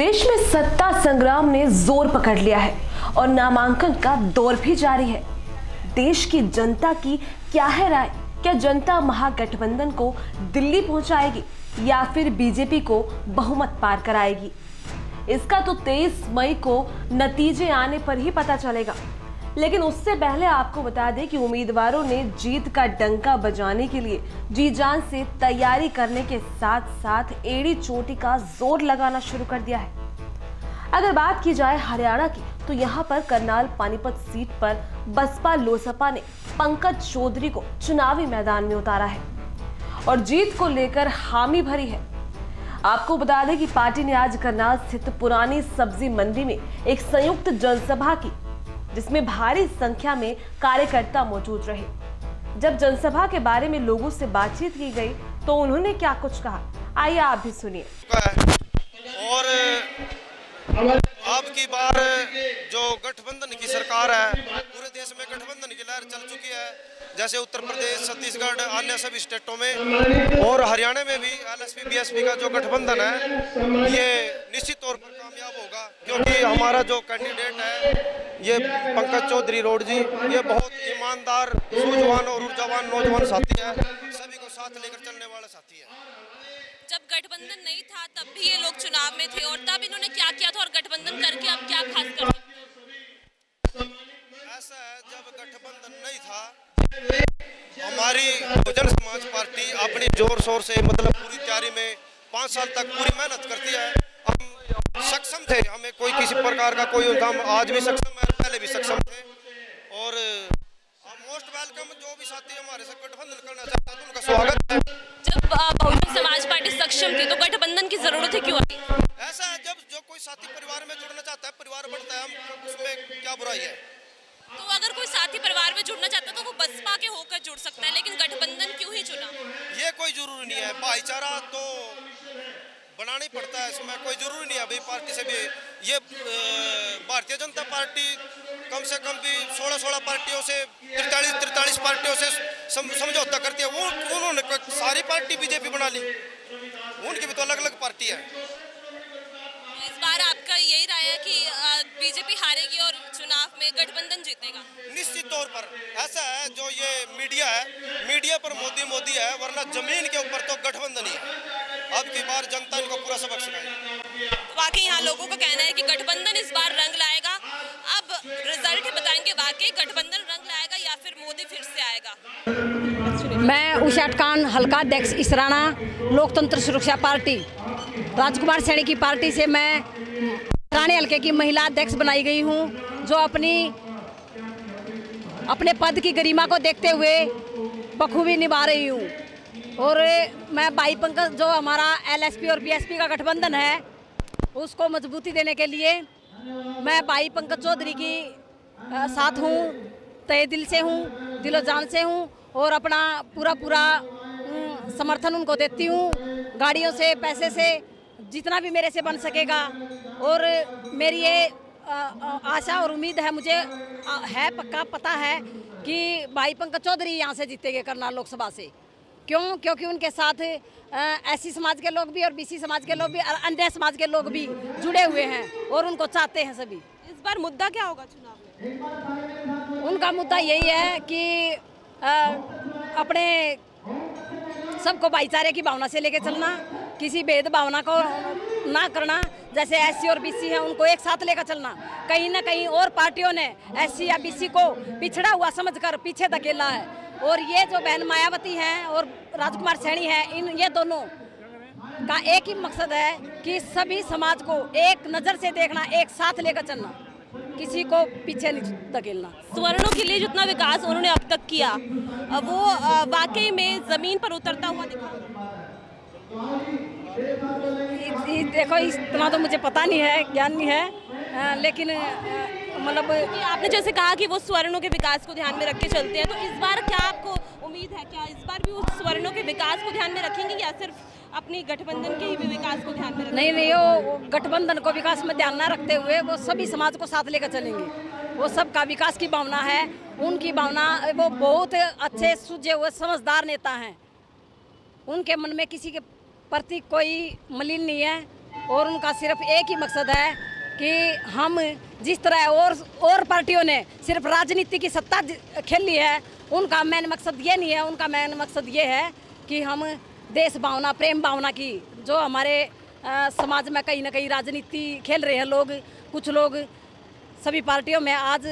देश में सत्ता संग्राम ने जोर पकड़ लिया है और नामांकन का दौर भी जारी है। देश की जनता की क्या है राय? क्या जनता महागठबंधन को दिल्ली पहुंचाएगी या फिर बीजेपी को बहुमत पार कराएगी? इसका तो 23 मई को नतीजे आने पर ही पता चलेगा। लेकिन उससे पहले आपको बता दें कि उम्मीदवारों ने जीत का डंका बजाने के लिए जी जान से तैयारी करने के साथ साथ एड़ी चोटी का जोर लगाना शुरू कर दिया है। अगर बात की जाए हरियाणा की, तो यहाँ पर करनाल पानीपत सीट पर बसपा लोसपा ने पंकज चौधरी को चुनावी मैदान में उतारा है और जीत को लेकर हामी भरी है। आपको बता दें कि पार्टी ने आज करनाल स्थित पुरानी सब्जी मंडी में एक संयुक्त जनसभा की, जिसमें भारी संख्या में कार्यकर्ता मौजूद रहे। जब जनसभा के बारे में लोगों से बातचीत की गई तो उन्होंने क्या कुछ कहा, आइए आप भी सुनिए। और अब की बार जो गठबंधन की सरकार है, पूरे देश में गठबंधन की लहर चल चुकी है। जैसे उत्तर प्रदेश, छत्तीसगढ़, अन्य सभी स्टेटों में और हरियाणा में भी एलएसपी बीएसपी का जो गठबंधन है ये निश्चित तौर पर कामयाब होगा, क्योंकि हमारा जो कैंडिडेट है ये पंकज चौधरी रोड जी, ये बहुत ईमानदार, सूझवान और ऊर्जावान नौजवान साथी है, सभी को साथ लेकर चलने वाला साथी है। जब गठबंधन नहीं था तब भी ये लोग चुनाव में थे और तब इन्होंने क्या किया था और गठबंधन करके अब क्या खास कर सकते हैं? ऐसा है, जब गठबंधन नहीं था हमारी बहुजन समाज पार्टी अपनी जोर शोर से मतलब पूरी तैयारी में 5 साल तक पूरी मेहनत करती है। हम सक्षम थे, हमें कोई किसी प्रकार का कोई हम आज भी सक्षम है, पहले भी सक्षम थे और मोस्ट वेलकम। जो भी साथी हमारे साथ गठबंधन करना चाहता है उनका स्वागत है। जब बहुजन समाज पार्टी सक्षम थी तो गठबंधन की जरूरत है क्यों आई? ऐसा है, जब जो कोई साथी परिवार में जुड़ना चाहता है, परिवार बढ़ता है, हम उसमें क्या बुराई है। तो अगर कोई साथी परिवार में जुड़ना चाहता है तो वो बसपा के होकर जुड़ सकता है, लेकिन गठबंधन क्यों ही चुना? ये कोई जरूरी नहीं है, भाईचारा तो बनाना ही पड़ता है, इसमें कोई जरूरी नहीं है भाई पार्टी से भी। ये भारतीय जनता पार्टी कम से कम भी 16 पार्टियों से 43 पार्टियों से समझौता करती है। वो उन्होंने सारी पार्टी बीजेपी बना ली, उनकी भी तो अलग अलग पार्टी है। इस बार आपका यही राय है कि बीजेपी हारेगी और चुनाव में गठबंधन जीतेगा? निश्चित तौर पर ऐसा है, जो ये मीडिया है, मीडिया पर मोदी है, वरना जमीन के ऊपर तो गठबंधन ही है। अब की बार जनता इनको पूरा सबक सिखाएगी। वाकई यहाँ लोगों का कहना है कि गठबंधन इस बार रंग लाएगा। अब रिजल्ट ही बताएंगे वाकई गठबंधन रंग लाएगा या फिर मोदी फिर से आएगा। मैं उषा खान, हल्का अध्यक्ष इसराना, लोकतंत्र सुरक्षा पार्टी राजकुमार सैनी की पार्टी से मैं रानी हल्के की महिला अध्यक्ष बनाई गई हूँ, जो अपने पद की गरिमा को देखते हुए बखूबी निभा रही हूँ। और मैं भाई पंकज, जो हमारा एलएसपी और बीएसपी का गठबंधन है, उसको मजबूती देने के लिए मैं भाई पंकज चौधरी की साथ हूँ, तहे दिल से हूँ, दिलो जान से हूँ और अपना पूरा समर्थन उनको देती हूँ, गाड़ियों से, पैसे से, जितना भी मेरे से बन सकेगा। और मेरी ये आशा और उम्मीद है, मुझे है पक्का पता है कि भाई पंकज चौधरी यहाँ से जीतेंगे करनाल लोकसभा से। क्योंकि उनके साथ एससी समाज के लोग भी और बीसी समाज के लोग भी और अन्य समाज के लोग भी जुड़े हुए हैं और उनको चाहते हैं सभी। इस बार मुद्दा क्या होगा चुनाव में? उनका मुद्दा यही है कि अपने सबको भाईचारे की भावना से लेके चलना, किसी भेदभावना को ना करना। जैसे एससी और बीसी हैं, उनको एक साथ लेकर चलना। कहीं ना कहीं और पार्टियों ने एससी या बीसी को पिछड़ा हुआ समझकर पीछे धकेला है। और ये जो बहन मायावती हैं और राजकुमार सैनी हैं, ये दोनों का एक ही मकसद है कि सभी समाज को एक नज़र से देखना, एक साथ लेकर चलना, किसी को पीछे नहीं धकेलना। स्वर्णों के लिए जितना विकास उन्होंने अब तक किया, वो वाकई में जमीन पर उतरता हुआ दिखा। देखो, इतना तो मुझे पता नहीं है, ज्ञान नहीं है, लेकिन मतलब आपने जैसे कहा कि वो स्वर्णों के विकास को ध्यान में रख के चलते हैं, तो इस बार क्या आपको उम्मीद है, क्या इस बार भी उस स्वर्णों के विकास को ध्यान में रखेंगे या सिर्फ अपनी गठबंधन के ही विकास को ध्यान में रखेंगे? नहीं, वो गठबंधन को विकास में ध्यान न रखते हुए वो सभी समाज को साथ लेकर चलेंगे। वो सबका विकास की भावना है, उनकी भावना, वो बहुत अच्छे सूझे हुए समझदार नेता हैं। उनके मन में किसी के प्रति कोई मलिन नहीं है, और उनका सिर्फ एक ही मकसद है कि हम जिस तरह और पार्टियों ने सिर्फ राजनीति की सत्ता खेल ली है, उनका मेन मकसद ये नहीं है। उनका मेन मकसद ये है कि हम देश भावना, प्रेम भावना की जो हमारे समाज में कहीं ना कहीं राजनीति खेल रहे हैं लोग, कुछ लोग सभी पार्टियों में आज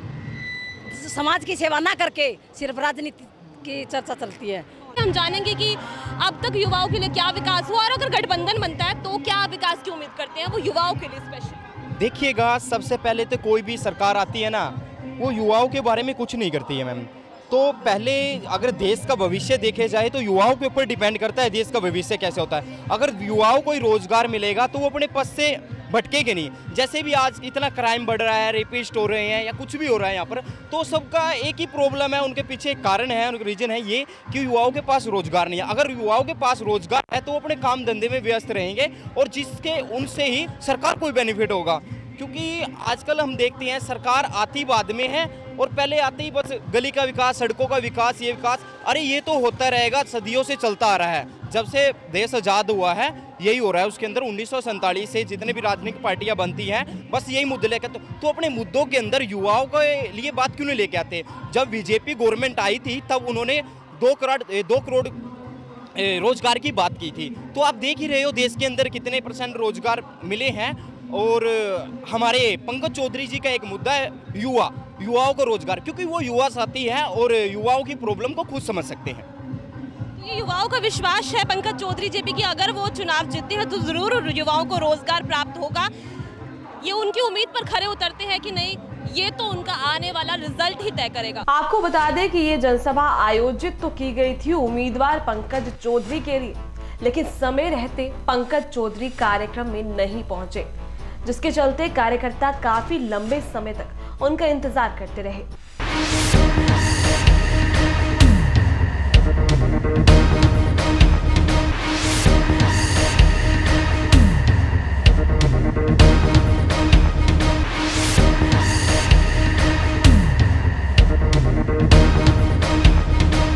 समाज की सेवा ना करके सिर्फ राजनीति की चर्चा चलती है। हम जानेंगे कि अब तक युवाओं के लिए क्या विकास हुआ और अगर गठबंधन बनता है तो क्या विकास की उम्मीद करते हैं वो युवाओं के लिए स्पेशल। देखिएगा, सबसे पहले तो कोई भी सरकार आती है ना, वो युवाओं के बारे में कुछ नहीं करती है मैम। तो पहले अगर देश का भविष्य देखे जाए तो युवाओं के ऊपर डिपेंड करता है देश का भविष्य कैसे होता है। अगर युवाओं को रोजगार मिलेगा तो वो अपने पद से भटकेंगे नहीं। जैसे भी आज इतना क्राइम बढ़ रहा है, रेपिस्ट हो रहे हैं या कुछ भी हो रहा है यहाँ पर, तो सबका एक ही प्रॉब्लम है, उनके पीछे एक कारण है, उनका रीजन है ये कि युवाओं के पास रोजगार नहीं है। अगर युवाओं के पास रोजगार है तो वो अपने काम धंधे में व्यस्त रहेंगे और जिसके उनसे ही सरकार को बेनिफिट होगा। क्योंकि आजकल हम देखते हैं सरकार आती बाद में है और पहले आते ही बस गली का विकास, सड़कों का विकास, ये विकास, अरे ये तो होता रहेगा, सदियों से चलता आ रहा है। जब से देश आज़ाद हुआ है यही हो रहा है। उसके अंदर 1947 से जितने भी राजनीतिक पार्टियां बनती हैं बस यही मुद्दे लेकर, तो अपने मुद्दों के अंदर युवाओं के लिए बात क्यों नहीं लेके आते। जब बीजेपी गवर्नमेंट आई थी तब उन्होंने 2 करोड़ रोजगार की बात की थी। तो आप देख ही रहे हो देश के अंदर कितने % रोजगार मिले हैं। और हमारे पंकज चौधरी जी का एक मुद्दा है युवाओं को रोजगार, क्योंकि वो युवा साथी है और युवाओं की प्रॉब्लम को खुद समझ सकते हैं। ये युवाओं का विश्वास है पंकज चौधरी जी भी कि अगर वो चुनाव जीतते हैं तो जरूर युवाओं को रोजगार प्राप्त होगा। ये उनकी उम्मीद पर खरे उतरते हैं कि नहीं, ये तो उनका आने वाला रिजल्ट ही तय करेगा। आपको बता दें कि ये जनसभा आयोजित तो की गई थी उम्मीदवार पंकज चौधरी के लिए, लेकिन समय रहते पंकज चौधरी कार्यक्रम में नहीं पहुंचे, जिसके चलते कार्यकर्ता काफी लंबे समय तक उनका इंतजार करते रहे।